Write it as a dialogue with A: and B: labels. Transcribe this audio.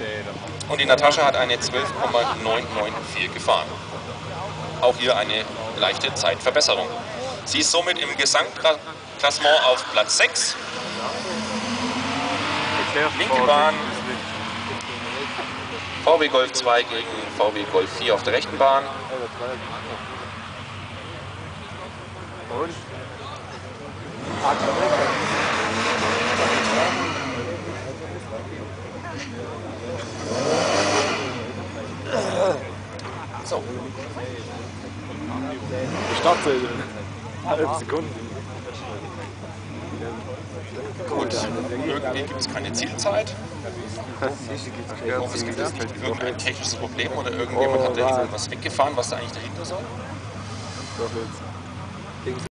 A: Und die Natascha hat eine 12,994 gefahren. Auch hier eine leichte Zeitverbesserung. Sie ist somit im Gesamtklassement auf Platz 6. Linke Bahn. VW Golf 2 gegen VW Golf 4 auf der rechten Bahn. So.
B: Startzeit. 11 Sekunden.
A: Gut, irgendwie gibt es keine Zielzeit. Ich hoffe, es gibt jetzt nicht irgendein technisches Problem oder irgendjemand hat da irgendwas weggefahren, was da eigentlich dahinter soll.